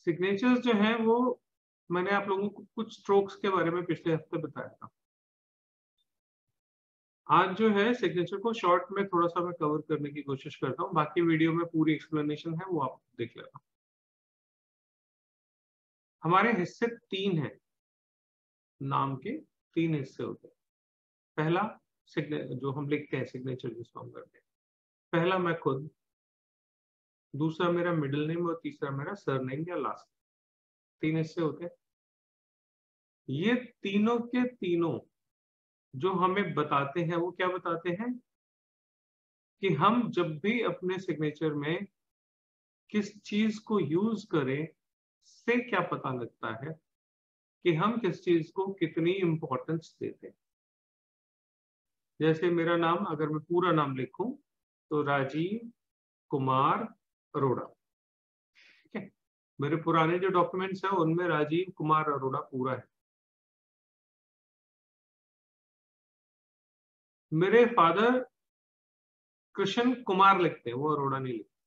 Signatures जो हैं वो मैंने आप लोगों को कुछ स्ट्रोक्स के बारे में पिछले हफ्ते बताया था। आज जो है सिग्नेचर को शॉर्ट में थोड़ा सा मैं कवर करने की कोशिश करता हूँ, बाकी वीडियो में पूरी एक्सप्लेनेशन है वो आप देख लेना। हमारे हिस्से 3 हैं, नाम के 3 हिस्से होते हैं। पहला जो हम लिखते हैं सिग्नेचर जिसको हम करते हैं, पहला मैं खुद, दूसरा मेरा मिडिल नेम और तीसरा मेरा सरनेम या लास्ट। 3 हिस्से होते हैं। ये तीनों के तीनों जो हमें बताते हैं वो क्या बताते हैं कि हम जब भी अपने सिग्नेचर में किस चीज को यूज करें से क्या पता लगता है कि हम किस चीज को कितनी इंपॉर्टेंस देते हैं। जैसे मेरा नाम अगर मैं पूरा नाम लिखूं तो राजीव कुमार अरोड़ा, ठीक है। मेरे पुराने जो डॉक्यूमेंट्स हैं उनमें राजीव कुमार अरोड़ा पूरा है। मेरे फादर कृष्ण कुमार लिखते हैं, वो अरोड़ा नहीं लिखते,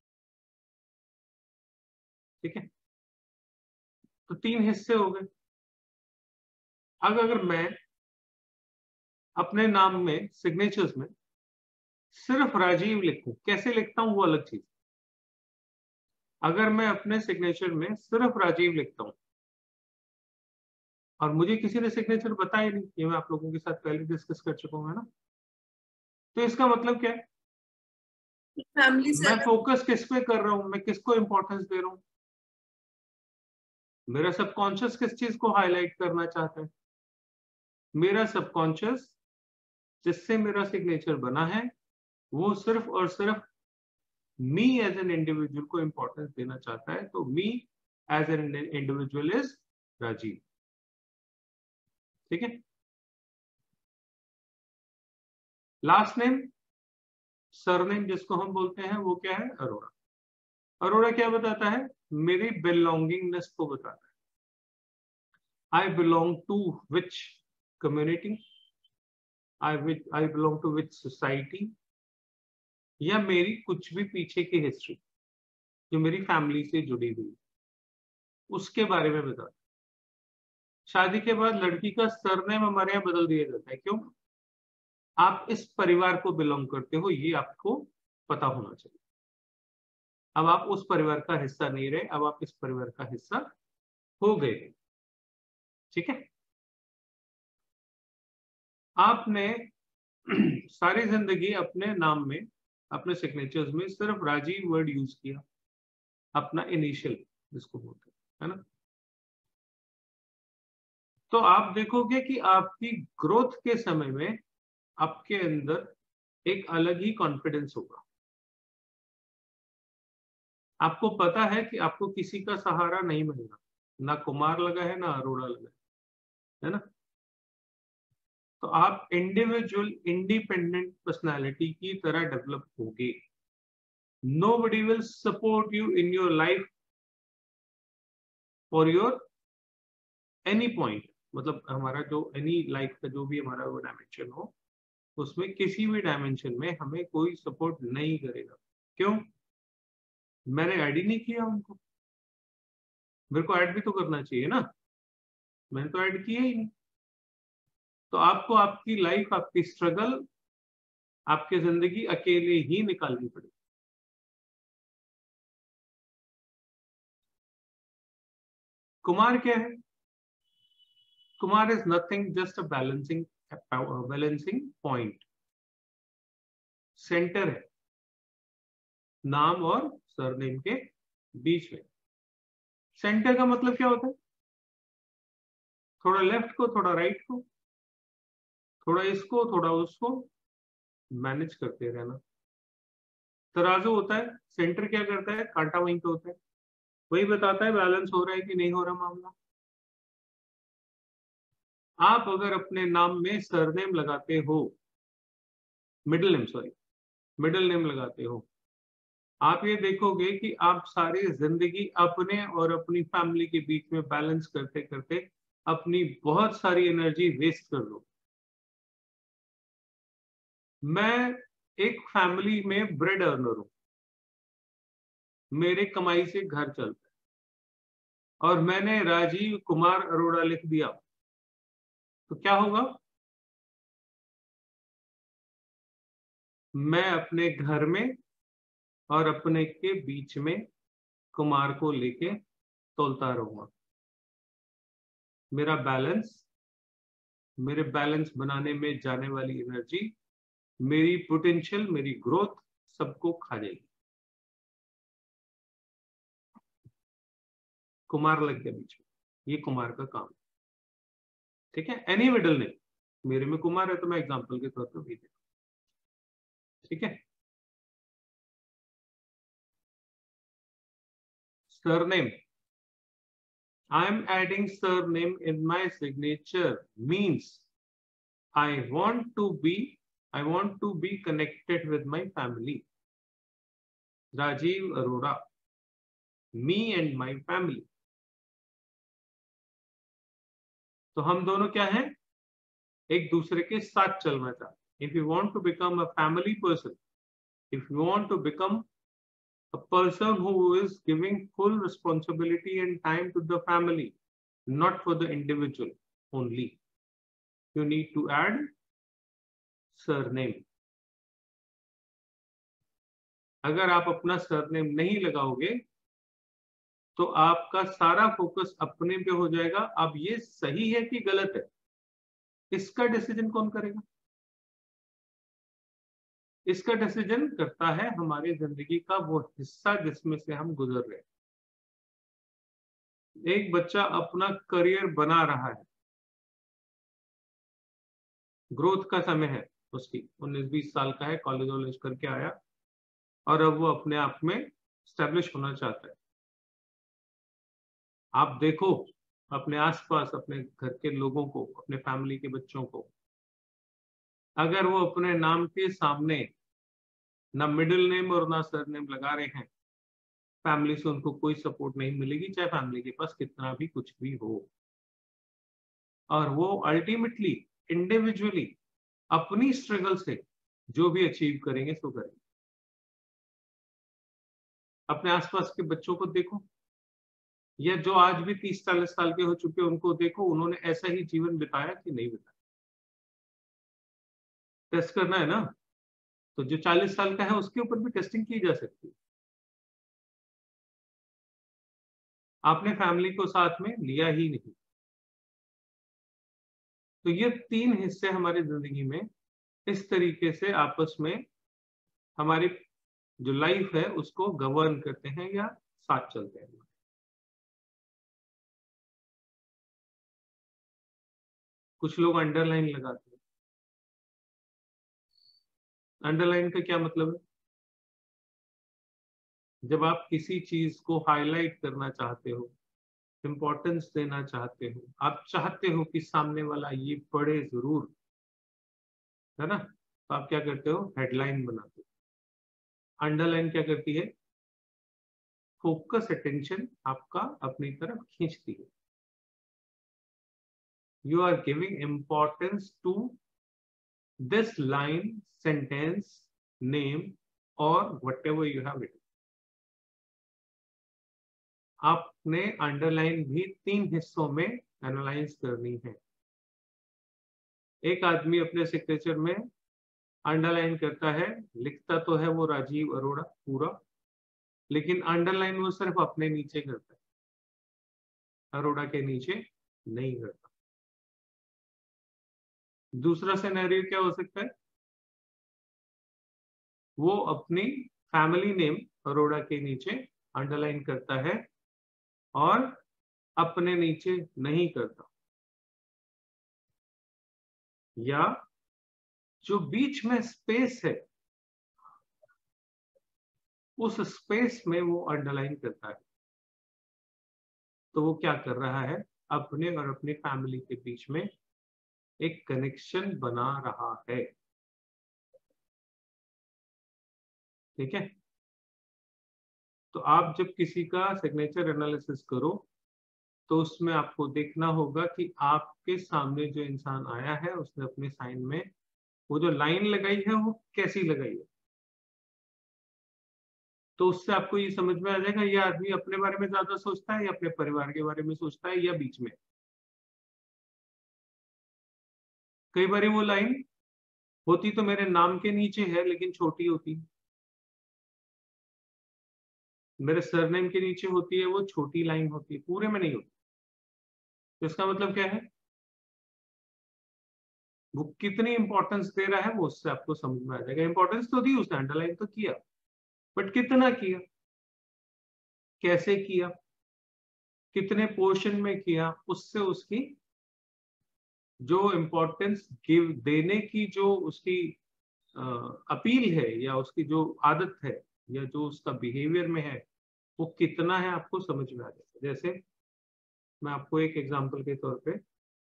ठीक है। तो 3 हिस्से हो गए। अब अगर मैं अपने नाम में सिग्नेचर्स में सिर्फ राजीव लिखूं, कैसे लिखता हूं वो अलग चीज। अगर मैं अपने सिग्नेचर में सिर्फ राजीव लिखता हूं और मुझे किसी ने सिग्नेचर बताया नहीं, ये मैं आप लोगों के साथ पहले डिस्कस कर चुका हूं, है ना। तो इसका मतलब क्या है, फैमिली से मैं फोकस किस पे कर रहा हूं, मैं किसको इंपॉर्टेंस दे रहा हूं। मेरा सबकॉन्शियस किस चीज को हाईलाइट करना चाहता है। मेरा सबकॉन्शियस जिससे मेरा सिग्नेचर बना है वो सिर्फ और सिर्फ मी एज एन इंडिविजुअल को इंपॉर्टेंस देना चाहता है। तो me as an individual is Rajiv, ठीक है। लास्ट नेम, सरनेम जिसको हम बोलते हैं वो क्या है, अरोड़ा। अरोड़ा क्या बताता है, मेरी बिलोंगिंगनेस को बताता है। I belong to which community, I belong to which society, या मेरी कुछ भी पीछे की हिस्ट्री जो मेरी फैमिली से जुड़ी हुई उसके बारे में बताता है। शादी के बाद लड़की का सरनेम हमारे यहाँ बदल दिया जाता है, क्यों? आप इस परिवार को बिलोंग करते हो ये आपको पता होना चाहिए। अब आप उस परिवार का हिस्सा नहीं रहे, अब आप इस परिवार का हिस्सा हो गए, ठीक है। आपने सारी जिंदगी अपने नाम में, अपने सिग्नेचर्स में सिर्फ राजीव वर्ड यूज किया, अपना इनिशियल जिसको बोलते हैं, है ना। तो आप देखोगे कि आपकी ग्रोथ के समय में आपके अंदर एक अलग ही कॉन्फिडेंस होगा। आपको पता है कि आपको किसी का सहारा नहीं मिलेगा, ना कुमार लगा है ना अरोड़ा लगा है ना। तो आप इंडिविजुअल इंडिपेंडेंट पर्सनालिटी की तरह डेवलप होगे। Nobody will support you in your life for your any point, मतलब हमारा जो एनी लाइफ का जो भी हमारा वो डायमेंशन हो उसमें किसी भी डायमेंशन में हमें कोई सपोर्ट नहीं करेगा। क्यों? मैंने ऐड ही नहीं किया उनको, मेरे को ऐड भी तो करना चाहिए ना, मैंने तो ऐड किया ही नहीं। तो आपको आपकी लाइफ, आपकी स्ट्रगल, आपकी जिंदगी अकेले ही निकालनी पड़ेगी। कुमार क्या है? Kumar is nothing just a balancing point, centre है नाम और सरनेम के बीच में। सेंटर का मतलब क्या होता है? थोड़ा लेफ्ट को, थोड़ा राइट को, थोड़ा इसको थोड़ा उसको मैनेज करते रहना। तराजू होता है, सेंटर क्या करता है, कांटा वहीं पे होता है, वही बताता है बैलेंस हो रहा है कि नहीं हो रहा मामला। आप अगर अपने नाम में सरनेम लगाते हो, middle name sorry, middle name लगाते हो, आप ये देखोगे कि आप सारी जिंदगी अपने और अपनी फैमिली के बीच में बैलेंस करते करते अपनी बहुत सारी एनर्जी वेस्ट कर दो। मैं एक फैमिली में ब्रेड अर्नर हूं, मेरे कमाई से घर चलता है, और मैंने राजीव कुमार अरोड़ा लिख दिया तो क्या होगा? मैं अपने घर में और अपने के बीच में कुमार को लेके तोलता रहूंगा। मेरे बैलेंस बनाने में जाने वाली एनर्जी, मेरी पोटेंशियल, मेरी ग्रोथ सबको खा जाएगी। कुमार लग गया बीच में, ये कुमार का काम। ठीक है, एनी मिडल नेम, मेरे में कुमार है तो मैं एग्जांपल के तौर पर भी दे। ठीक है, surname, I am adding surname in my signature means I want to be connected with my family. Rajiv Arora, me and my family. तो हम दोनों क्या हैं? एक दूसरे के साथ चलना चाहते हैं। If you want to become a family person, if you want to become a person who is giving full responsibility and time to the family, not for the individual only, you need to add surname. अगर आप अपना surname नहीं लगाओगे तो आपका सारा focus अपने पे हो जाएगा। अब ये सही है कि गलत है, इसका डिसीजन कौन करेगा? इसका डिसीजन करता है हमारी जिंदगी का वो हिस्सा जिसमें से हम गुजर रहे हैं। एक बच्चा अपना करियर बना रहा है, ग्रोथ का समय है उसकी, 19-20 साल का है, कॉलेज वॉलेज करके आया और अब वो अपने आप में स्टैब्लिश होना चाहता है। आप देखो अपने आसपास, अपने घर के लोगों को, अपने फैमिली के बच्चों को, अगर वो अपने नाम के सामने ना मिडिल नेम और ना सरनेम लगा रहे हैं, फैमिली से उनको कोई सपोर्ट नहीं मिलेगी, चाहे फैमिली के पास कितना भी कुछ भी हो। और वो अल्टीमेटली इंडिविजुअली अपनी स्ट्रगल से जो भी अचीव करेंगे सो करेंगे। अपने आसपास के बच्चों को देखो, या जो आज भी 30-40 साल के हो चुके उनको देखो, उन्होंने ऐसा ही जीवन बिताया कि नहीं बिताया? टेस्ट करना है ना, तो जो 40 साल का है उसके ऊपर भी टेस्टिंग की जा सकती है। आपने फैमिली को साथ में लिया ही नहीं। तो ये 3 हिस्से हमारी जिंदगी में इस तरीके से आपस में हमारी जो लाइफ है उसको गवर्न करते हैं या साथ चलते हैं। कुछ लोग अंडरलाइन लगाते हैं। अंडरलाइन का क्या मतलब है? जब आप किसी चीज को हाईलाइट करना चाहते हो, इंपॉर्टेंस देना चाहते हो, आप चाहते हो कि सामने वाला ये पढ़े जरूर, है ना, तो आप क्या करते हो? हेडलाइन बनाते हो। अंडरलाइन क्या करती है? फोकस, अटेंशन आपका अपनी तरफ खींचती है। You are giving importance to this line, sentence, name और whatever you have written. आपने अंडरलाइन भी 3 हिस्सों में एनालाइज करनी है। एक आदमी अपने सिग्नेचर में अंडरलाइन करता है, लिखता तो है वो राजीव अरोड़ा पूरा, लेकिन अंडरलाइन वो सिर्फ अपने नीचे करता है, अरोड़ा के नीचे नहीं करता। दूसरा सिनेरियो क्या हो सकता है? वो अपनी फैमिली नेम अरोड़ा के नीचे अंडरलाइन करता है और अपने नीचे नहीं करता, या जो बीच में स्पेस है उस स्पेस में वो अंडरलाइन करता है। तो वो क्या कर रहा है? अपने और अपनी फैमिली के बीच में एक कनेक्शन बना रहा है। ठीक है, तो आप जब किसी का सिग्नेचर एनालिसिस करो तो उसमें आपको देखना होगा कि आपके सामने जो इंसान आया है उसने अपने साइन में वो जो लाइन लगाई है वो कैसी लगाई है। तो उससे आपको ये समझ में आ जाएगा ये आदमी अपने बारे में ज्यादा सोचता है या अपने परिवार के बारे में सोचता है या बीच में। कई बार वो लाइन होती तो मेरे नाम के नीचे है लेकिन छोटी होती, मेरे सरनेम के नीचे होती है, वो छोटी लाइन होती है, पूरे में नहीं होती। तो इसका मतलब क्या है, वो कितनी इंपॉर्टेंस दे रहा है वो उससे आपको समझ में आ जाएगा। इंपॉर्टेंस तो दी उसने, अंडरलाइन तो किया, बट कितना किया, कैसे किया, कितने पोर्शन में किया, उससे उसकी जो इम्पोर्टेंस गिव देने की जो उसकी अपील है या उसकी जो आदत है या जो उसका बिहेवियर में है वो कितना है आपको समझ में आ जाएगा। जैसे मैं आपको एक एग्जांपल के तौर पे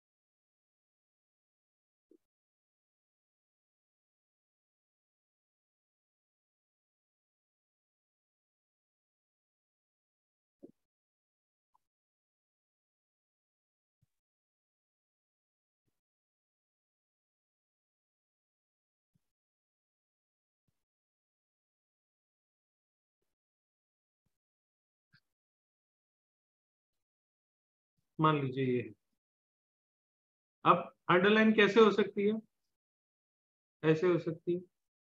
मान लीजिए ये है। अब अंडरलाइन कैसे हो सकती है, ऐसे हो सकती है,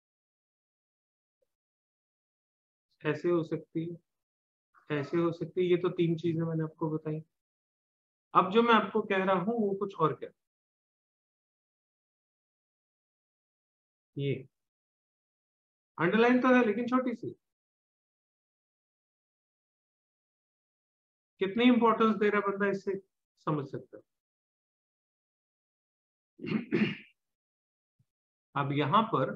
ऐसे हो सकती है, ऐसे हो सकती है। ये तो तीन चीजें मैंने आपको बताई। अब जो मैं आपको कह रहा हूं वो कुछ और क्या, ये अंडरलाइन तो है लेकिन छोटी सी, कितनी इंपॉर्टेंस दे रहा है बंदा इससे समझ सकता है। अब यहां पर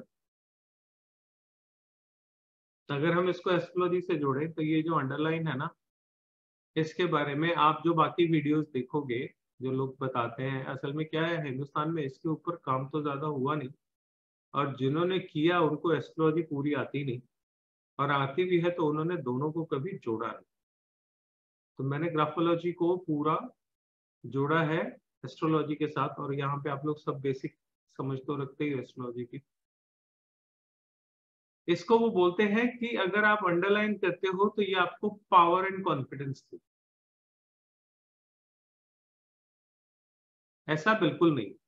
अगर हम इसको एस्ट्रोलॉजी से जोड़े तो ये जो अंडरलाइन है ना, इसके बारे में आप जो बाकी वीडियोस देखोगे जो लोग बताते हैं, असल में क्या है हिंदुस्तान में इसके ऊपर काम तो ज्यादा हुआ नहीं, और जिन्होंने किया उनको एस्ट्रोलॉजी पूरी आती नहीं, और आती भी है तो उन्होंने दोनों को कभी जोड़ा नहीं। तो मैंने ग्राफोलॉजी को पूरा जोड़ा है एस्ट्रोलॉजी के साथ, और यहाँ पे आप लोग सब बेसिक समझ तो रखते ही एस्ट्रोलॉजी की। इसको वो बोलते हैं कि अगर आप अंडरलाइन करते हो तो ये आपको पावर एंड कॉन्फिडेंस दे। ऐसा बिल्कुल नहीं,